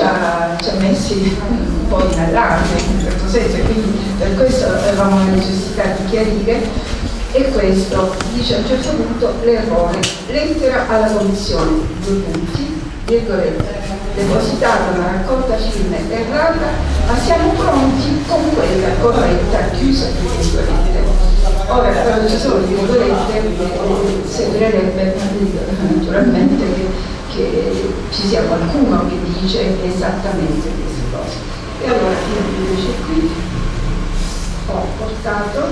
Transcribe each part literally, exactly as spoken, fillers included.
uh, ci ha messi un po' in allarme in un certo senso, e quindi per questo avevamo la necessità di chiarire. E questo dice a un certo punto l'errore: lettera alla commissione, due punti, virgolette, depositata una raccolta firme errata, ma siamo pronti con quella corretta, chiusa di virgolette. Ora però ci sono le virgolette, eh, sembrerebbe naturalmente che, che ci sia qualcuno che dice esattamente queste cose. E allora io invece qui ho portato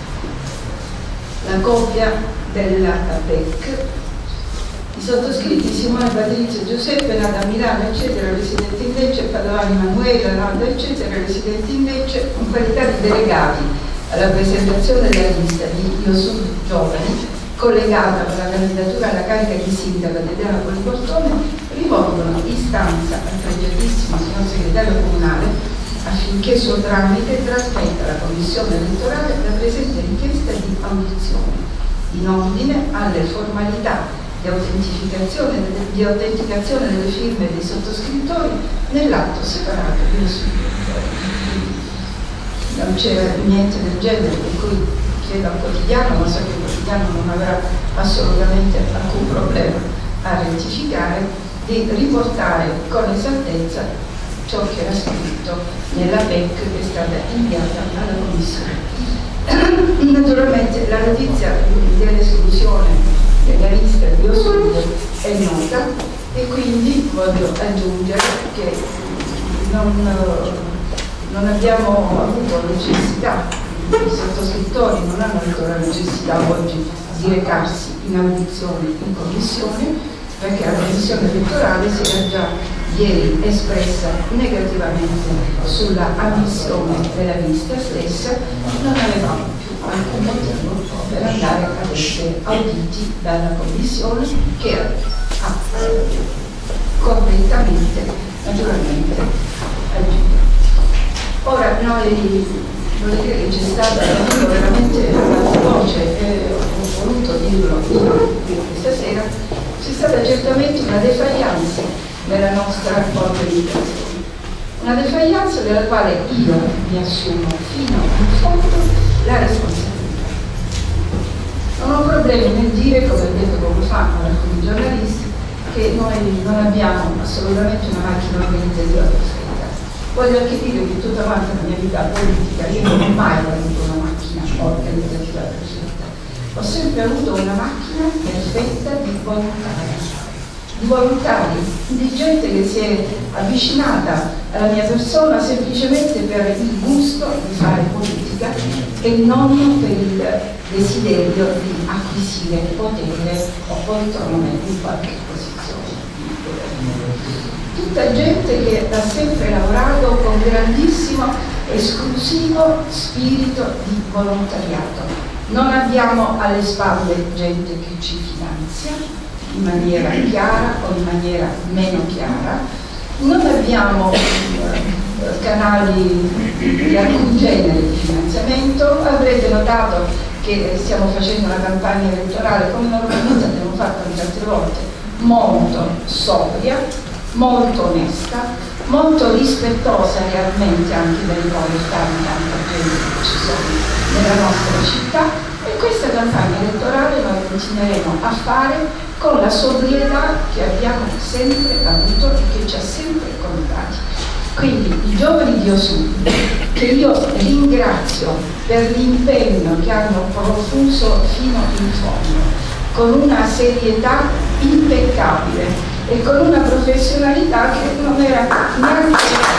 la copia della P E C. I sottoscritti Simone Patrizio Giuseppe, nata a Milano, eccetera, residenti in Lecce, Padovani Manuela, Nanda, eccetera, residenti in Lecce, in qualità di delegati alla presentazione della lista di Io Sud Giovani, collegata per la candidatura alla carica di sindaco di Adriano Poliportone, rivolgono istanza al pregiatissimo signor segretario comunale affinché suo tramite trasmetta alla commissione elettorale la presente richiesta di audizione in ordine alle formalità di autentificazione, di autenticazione delle firme dei sottoscrittori nell'atto separato di Io Sud Giovani. Non c'era niente del genere, per cui chiedo al quotidiano, ma so che il quotidiano non avrà assolutamente alcun problema a rettificare, di riportare con esattezza ciò che era scritto nella P E C che è stata inviata alla Commissione. Naturalmente la notizia dell'esclusione della lista di Io Sud è nota e quindi voglio aggiungere che non... non abbiamo avuto necessità, i sottoscrittori non hanno avuto la necessità oggi di recarsi in audizione in commissione, perché la commissione elettorale si era già ieri espressa negativamente sulla ammissione della lista stessa. Non avevamo più alcun motivo per andare ad essere auditi dalla commissione che ha correttamente, naturalmente, agito. Ora noi, voglio dire che c'è stata, io veramente a voce, eh, ho voluto dirlo io questa sera, c'è stata certamente una defaillance nella nostra organizzazione, una defaillance della quale io mi assumo fino in fondo la responsabilità. Non ho problemi nel dire, come ho detto poco fa ad alcuni giornalisti, che noi non abbiamo assolutamente una macchina organizzativa perfetta. Voglio anche dire che tutta quanta la mia vita politica io non ho mai avuto una macchina organizzativa perfetta. Ho sempre avuto una macchina perfetta di volontari, di volontari, di gente che si è avvicinata alla mia persona semplicemente per il gusto di fare politica e non per il desiderio di acquisire potere o poltrone in qualche posizione. Tutta gente che ha sempre lavorato con grandissimo, esclusivo spirito di volontariato. Non abbiamo alle spalle gente che ci finanzia in maniera chiara o in maniera meno chiara, non abbiamo eh, canali di alcun genere di finanziamento. Avrete notato che stiamo facendo una campagna elettorale, come normalmente abbiamo fatto anche altre volte, molto sobria, molto onesta, molto rispettosa realmente anche delle povertà di tanta gente che ci sono nella nostra città, e questa campagna elettorale noi continueremo a fare con la sobrietà che abbiamo sempre avuto e che ci ha sempre contati. Quindi i giovani di Io Sud, che io ringrazio per l'impegno che hanno profuso fino in fondo, con una serietà impeccabile e con una professionalità che non era neanche...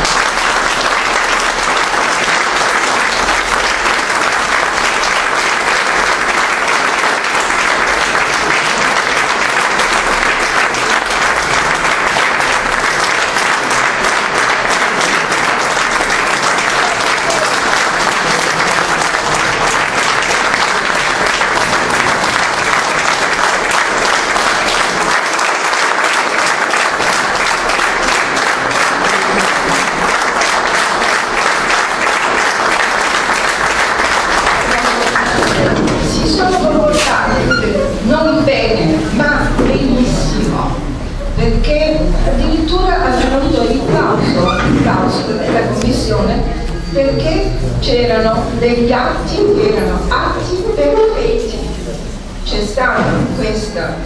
c'erano degli atti che erano atti perfetti. C'è stata questa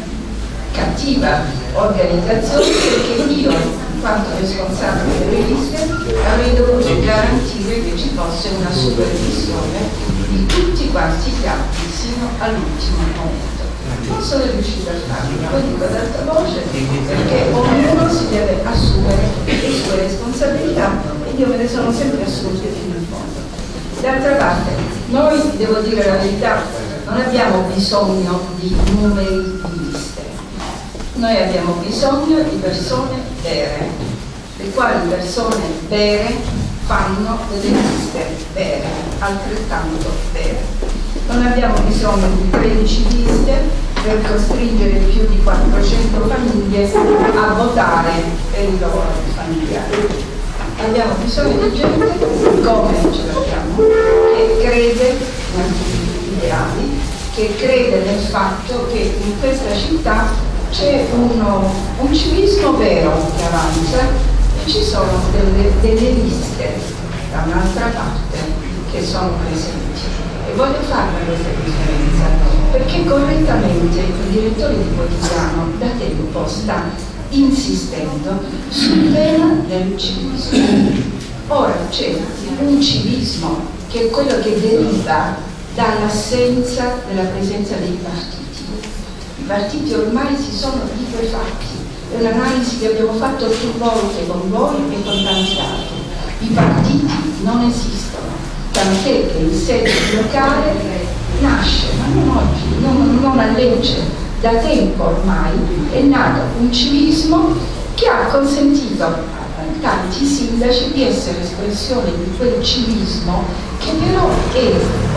cattiva organizzazione perché io, in quanto responsabile delle liste, avrei dovuto garantire che ci fosse una supervisione di tutti quanti gli atti sino all'ultimo momento. Non sono riuscita a farlo, poi dico ad alta voce perché ognuno si deve assumere le sue responsabilità e io me ne sono sempre assunte fino in fondo. D'altra parte, noi, devo dire la verità, non abbiamo bisogno di numeri di liste, noi abbiamo bisogno di persone vere, le quali persone vere fanno delle liste vere, altrettanto vere. Non abbiamo bisogno di tredici liste per costringere più di quattrocento famiglie a votare per i loro familiari. Abbiamo bisogno di gente, come ce l'abbiamo, che crede in alcuni ideali, che crede nel fatto che in questa città c'è uno, un civismo vero che avanza e ci sono delle, delle liste da un'altra parte che sono presenti. E voglio farla questa differenza perché correttamente il direttore di quotidiano da tempo sta insistendo sul tema del civismo. Ora c'è un civismo che è quello che deriva dall'assenza della presenza dei partiti. I partiti ormai si sono liquefatti, è un'analisi che abbiamo fatto più volte con voi e con tanti altri. I partiti non esistono, tant'è che il sede locale nasce, ma non oggi, non, non a legge, da tempo ormai è nato un civismo che ha consentito a tanti sindaci di essere espressione di quel civismo che però è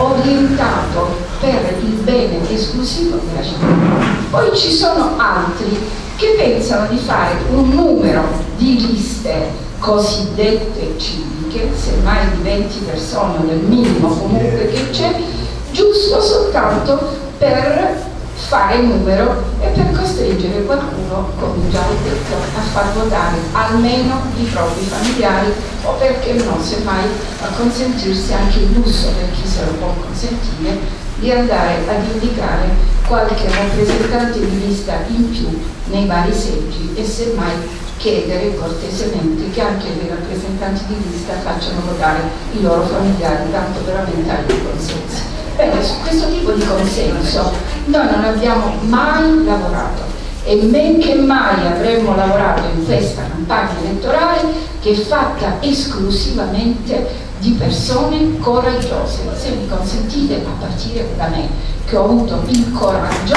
orientato per il bene esclusivo della città. Poi ci sono altri che pensano di fare un numero di liste cosiddette civiche, semmai di venti persone, nel minimo comunque che c'è, giusto soltanto per fare il numero e per costringere qualcuno, come già ho detto, a far votare almeno i propri familiari o perché no, semmai a consentirsi anche il lusso, per chi se lo può consentire, di andare ad indicare qualche rappresentante di lista in più nei vari seggi e semmai chiedere cortesemente che anche i rappresentanti di lista facciano votare i loro familiari, tanto per aumentare i consensi. Bene, su questo tipo di consenso noi non abbiamo mai lavorato e men che mai avremmo lavorato in questa campagna elettorale che è fatta esclusivamente di persone coraggiose, se mi consentite, a partire da me, che ho avuto il coraggio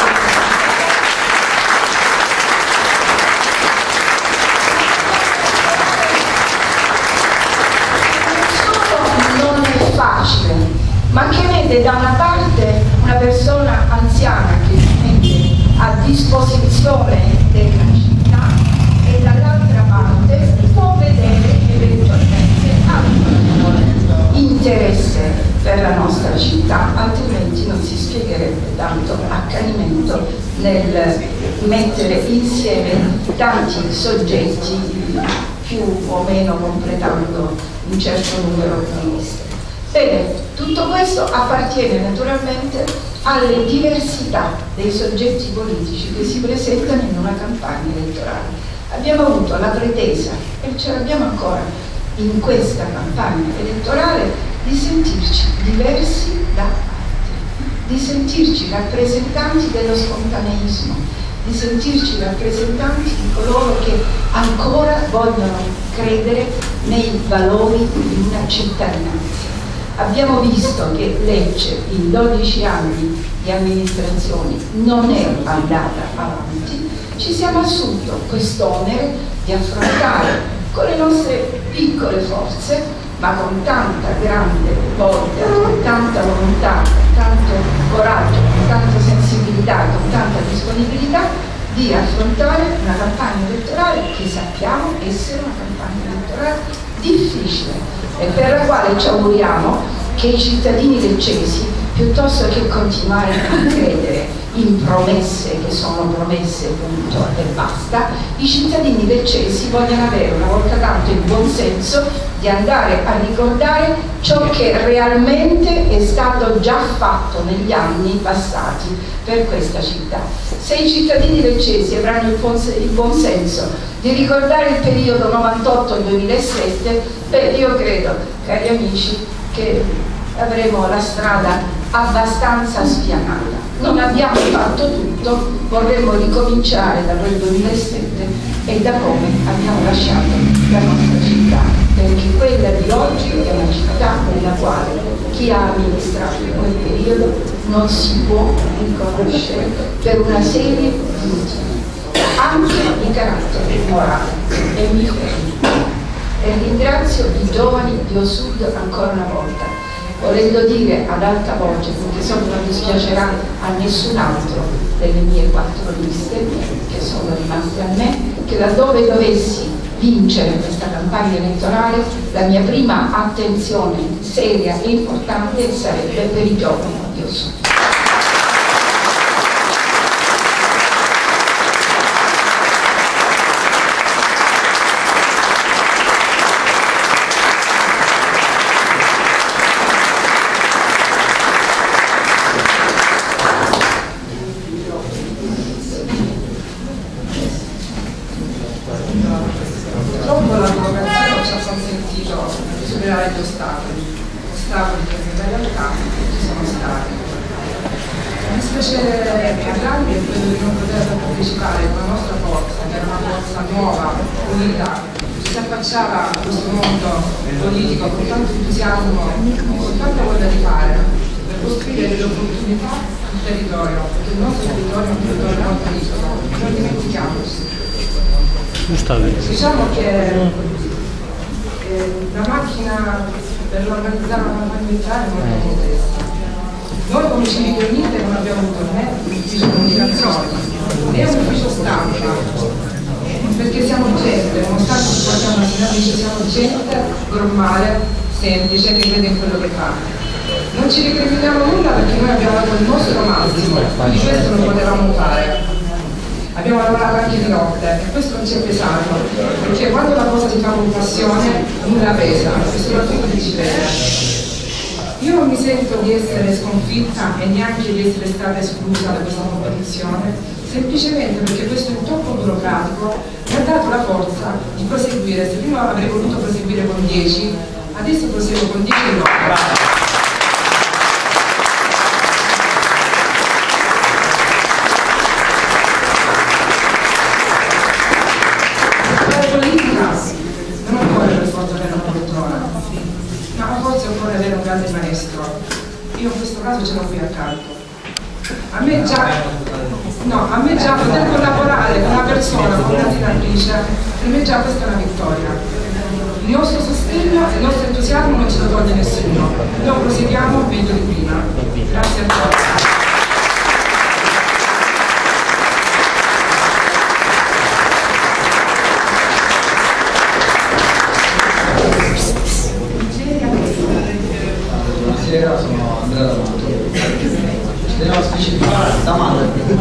ma che vede da una parte una persona anziana che si mette a disposizione della città e dall'altra parte può vedere eventualmente altro interesse per la nostra città, altrimenti non si spiegherebbe tanto accanimento nel mettere insieme tanti soggetti più o meno completando un certo numero di liste. Bene, tutto questo appartiene naturalmente alle diversità dei soggetti politici che si presentano in una campagna elettorale. Abbiamo avuto la pretesa, e ce l'abbiamo ancora in questa campagna elettorale, di sentirci diversi da altri, di sentirci rappresentanti dello spontaneismo, di sentirci rappresentanti di coloro che ancora vogliono credere nei valori di una cittadinanza. Abbiamo visto che Lecce in dodici anni di amministrazione non è andata avanti, ci siamo assunto quest'onere di affrontare con le nostre piccole forze, ma con tanta grande voglia, con tanta volontà, con tanto coraggio, con tanta sensibilità, con tanta disponibilità, di affrontare una campagna elettorale che sappiamo essere una campagna elettorale difficile e per la quale ci auguriamo che i cittadini leccesi piuttosto che continuare a credere in promesse che sono promesse punto e basta, i cittadini leccesi vogliono avere una volta tanto il buon senso di andare a ricordare ciò che realmente è stato già fatto negli anni passati per questa città. Se i cittadini leccesi avranno il buon, il buon senso di ricordare il periodo novantotto duemilasette, beh, io credo, cari amici, che avremo la strada abbastanza spianata. Non abbiamo fatto tutto, vorremmo ricominciare da quel duemilasette e da come abbiamo lasciato la nostra città, perché quella di oggi è una città nella quale chi ha amministrato in quel periodo non si può riconoscere per una serie di motivi, anche di carattere morale. E mi fermo. E ringrazio i giovani di Osud ancora una volta, volendo dire ad alta voce, perché so che non dispiacerà a nessun altro delle mie quattro liste che sono rimaste a me, che laddove dovessi vincere questa campagna elettorale la mia prima attenzione seria e importante sarebbe per i giovani di Osud. Purtroppo la democrazia non ci ha consentito di superare gli ostacoli, ostacoli che in realtà ci sono stati. Mi spiace parlarvi è quello di non poter partecipare con la nostra forza, che era una forza nuova, unita, che si affacciava a questo mondo politico con tanto entusiasmo, con tanta voglia di fare, per costruire delle opportunità sul territorio, perché il nostro territorio è un territorio molto ricco, non dimentichiamoci. Diciamo che eh, la macchina per organizzare una campagna militare è molto complessa. Noi come Civiche Unite non abbiamo avuto né un ufficio comunicazione né un ufficio stampa, perché siamo gente, nonostante ci portiamo una senatrice, siamo gente normale, semplice, che crede in quello che fa. Non ci recriminiamo nulla perché noi abbiamo dato il nostro massimo, di questo non potevamo fare. Abbiamo lavorato anche di notte e questo non ci è pesato, perché quando una cosa si fa con passione nulla pesa e soprattutto chi ci crede. Io non mi sento di essere sconfitta e neanche di essere stata esclusa da questa competizione, semplicemente perché questo intoppo burocratico mi ha dato la forza di proseguire. Se prima avrei voluto proseguire con dieci, adesso proseguo con dieci e nove. Grande maestro, io in questo caso ce l'ho qui accanto. A me già, no, a me già poter collaborare con una persona, con una senatrice, per me già questa è una vittoria. Il nostro sostegno e il nostro entusiasmo non ce lo toglie nessuno. Noi proseguiamo meglio di prima. Grazie a tutti. Sono Andrea D'Amato. Ci tenevo a specificare D'Amato.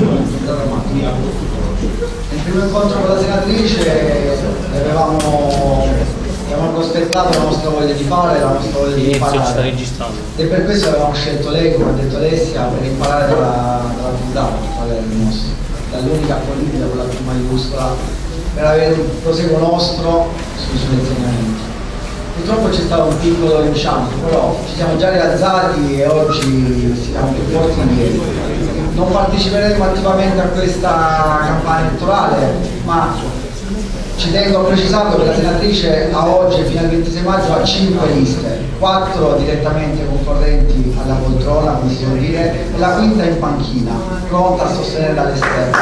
Nel primo incontro con la senatrice avevamo, avevamo prospettato la nostra voglia di fare, la nostra voglia di imparare. E per questo avevamo scelto lei, come ha detto Alessia, per imparare dalla, dalla Fulda, dall'unica politica, quella più maiuscola, per avere un proseguo nostro sui suoi insegnamenti. Purtroppo c'è stato un piccolo inciampo, però ci siamo già rialzati e oggi siamo più forti di ieri. Non parteciperemo attivamente a questa campagna elettorale, ma ci tengo a precisare che la senatrice a oggi, fino al ventisei maggio, ha cinque liste, quattro direttamente concorrenti alla poltrona, come si può dire, e la quinta in panchina, pronta a sostenere dall'esterno.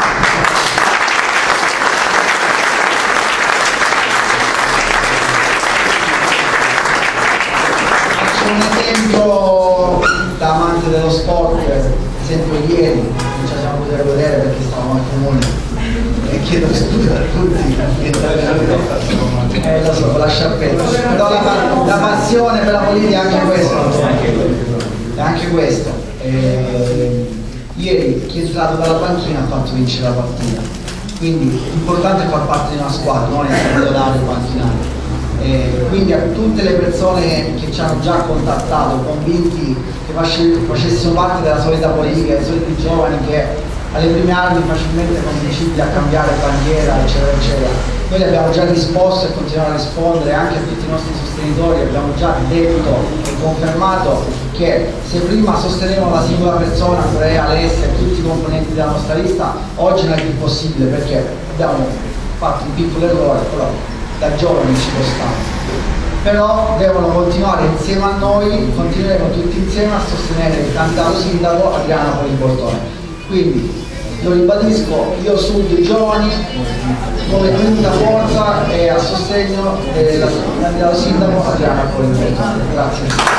Un esempio da amante dello sport, esempio ieri non ci siamo potuti vedere perché stavamo al comune e chiedo scusa a tutti, eh, lo so, con la sciarpetta, però la, la passione per la politica è anche questo, è anche questo. Eh, ieri chi è entrato dalla panchina ha fatto vincere la partita, quindi l'importante è far parte di una squadra, non essere titolare o panchinari. Eh, quindi a tutte le persone che ci hanno già contattato, convinti che facessimo parte della solita politica, dei soliti giovani che alle prime armi facilmente convincibili a cambiare bandiera, eccetera, eccetera, noi abbiamo già risposto e continuiamo a rispondere anche a tutti i nostri sostenitori. Abbiamo già detto e confermato che se prima sostenevamo la singola persona, Andrea, Alessia e tutti i componenti della nostra lista, oggi non è più possibile perché abbiamo fatto un piccolo errore, però da giovani ci può stare. Però devono continuare insieme a noi, continueremo tutti insieme a sostenere il candidato sindaco Adriano Napoli Bortone. Quindi lo ribadisco, io Sud i giovani come quinta forza e a sostegno del candidato sindaco Adriano Napoli Bortone. Grazie.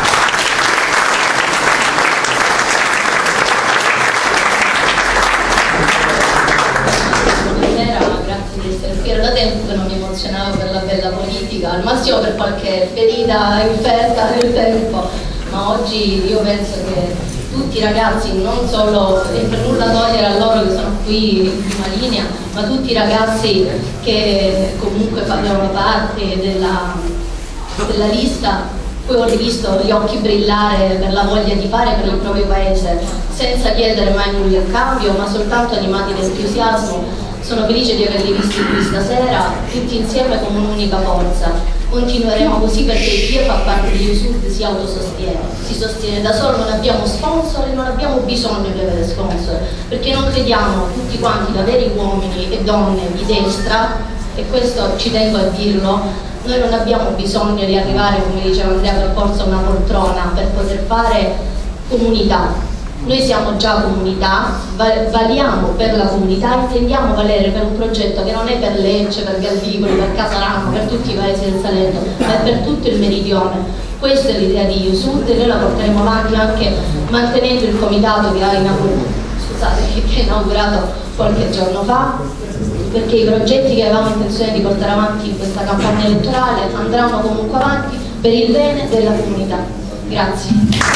Era da tempo che non mi emozionavo per la bella politica, al massimo per qualche ferita inferta nel tempo, ma oggi io penso che tutti i ragazzi, non solo, e per nulla togliere a loro che sono qui in prima linea, ma tutti i ragazzi che comunque fanno parte della, della lista, poi ho rivisto gli occhi brillare per la voglia di fare per il proprio paese, senza chiedere mai nulla in cambio, ma soltanto animati da entusiasmo. Sono felice di averli visti qui stasera, tutti insieme come un'unica forza. Continueremo così perché chi fa parte di Iusud si autosostiene, si sostiene da solo, non abbiamo sponsor e non abbiamo bisogno di avere sponsor, perché non crediamo tutti quanti da veri uomini e donne di destra, e questo ci tengo a dirlo, noi non abbiamo bisogno di arrivare, come diceva Andrea, per forza una poltrona per poter fare comunità. Noi siamo già comunità, valiamo per la comunità, intendiamo valere per un progetto che non è per Lecce, per Galvigoli, per Casarano, per tutti i paesi del Salento, ma è per tutto il meridione. Questa è l'idea di Iusud e noi la porteremo avanti anche mantenendo il comitato che ha inaugurato, scusate, che ha inaugurato qualche giorno fa, perché i progetti che avevamo intenzione di portare avanti in questa campagna elettorale andranno comunque avanti per il bene della comunità. Grazie.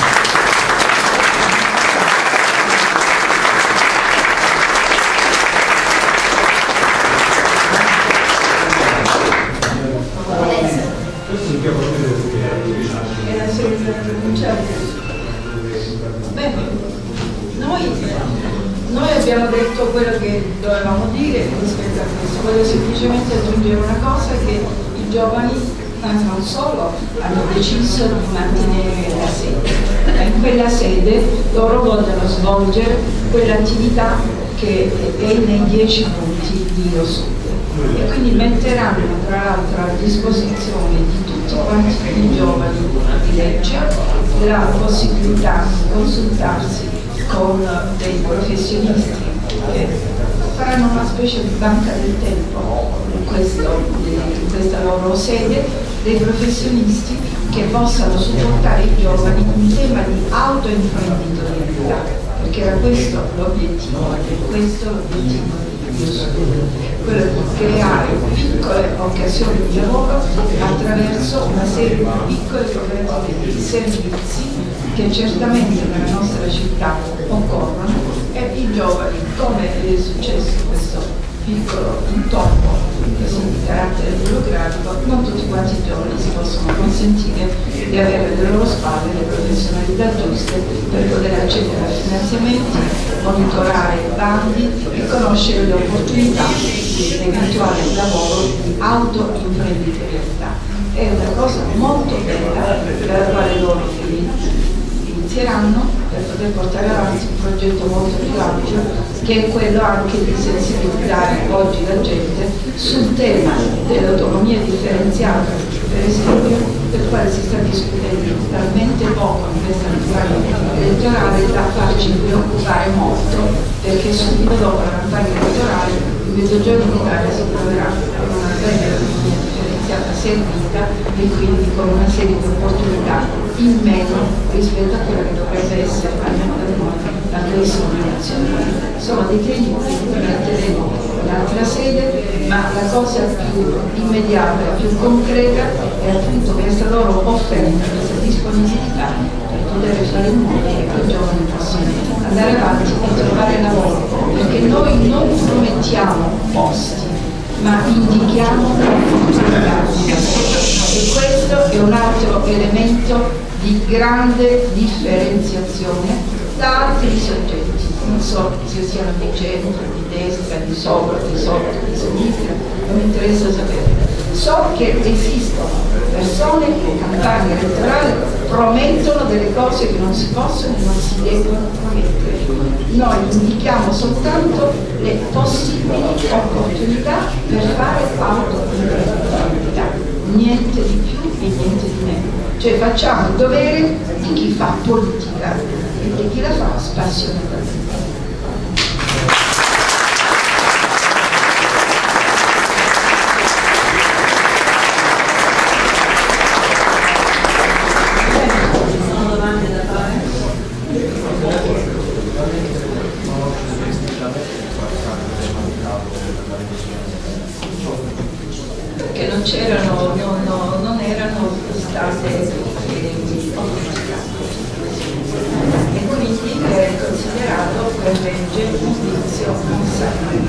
Beh, noi, noi abbiamo detto quello che dovevamo dire rispetto a questo. Voglio semplicemente aggiungere una cosa, che i giovani non solo hanno deciso di mantenere la sede, ma in quella sede loro vogliono svolgere quell'attività che è nei dieci punti di Iusud, e quindi metteranno tra l'altro a disposizione di tutti quanti i giovani di Lecce la possibilità di consultarsi con dei professionisti che faranno una specie di banca del tempo in, questo, in questa loro sede, dei professionisti che possano supportare i giovani in tema di autoimprenditorialità, perché era questo l'obiettivo, e questo l'obiettivo di Iusud, quello di creare piccole occasioni di lavoro attraverso una serie di piccole cooperative di servizi che certamente nella nostra città occorrono, e i giovani, come è successo in questo piccolo intoppo così di carattere burocratico, non tutti quanti i giovani si possono consentire di avere alle loro spalle le professionalità giuste per poter accedere a finanziamenti, monitorare i bandi e conoscere le opportunità di eventuale lavoro di autoimprenditorialità. È una cosa molto bella dalla quale loro inizieranno per poter portare avanti un progetto molto più ampio, che è quello anche di sensibilizzare oggi la gente sul tema dell'autonomia differenziata, per esempio, del quale si sta discutendo talmente poco in questa campagna elettorale da farci preoccupare molto, perché subito dopo la campagna elettorale il Mezzogiorno d'Italia si troverà con una bella autonomia differenziata servita e quindi con una serie di opportunità in meno rispetto a quella che dovrebbe essere, almeno per noi, la discriminazione. Insomma, dei temi che tratteremo in altra sede, ma la cosa più immediata e più concreta è appunto questa loro offerta, questa disponibilità per poter fare in modo che i giovani possano andare avanti e trovare lavoro, perché noi non promettiamo posti, ma indichiamo opportunità. E questo è un altro elemento di grande differenziazione da altri soggetti, non so se siano di centro, di destra, di sopra, di sotto, di sinistra, non mi interessa sapere. So che esistono persone che in campagna elettorale promettono delle cose che non si possono e non si devono promettere. Noi indichiamo soltanto le possibili opportunità per fare autoimprenditorialità, niente di più e niente di meno. Cioè facciamo il dovere di chi fa politica e di chi la fa spassionatamente. Perché non c'erano, no, no, non erano state e quindi è considerato per legge un vizio non sacro.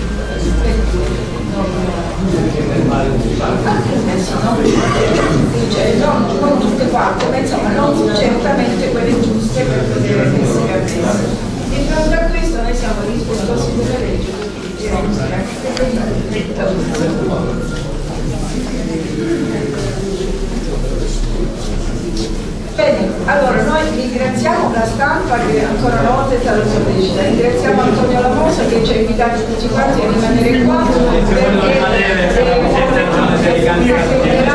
Cioè, non, non tutte quante, ma insomma non certamente quelle giuste per poter essere ammesse. Di fronte a questo noi siamo rispettosi della legge, quindi diremo che bene, allora noi ringraziamo la stampa che ancora una volta è stata sollecita, ringraziamo Antonio Lamosa che ci ha invitato tutti quanti a rimanere qua perché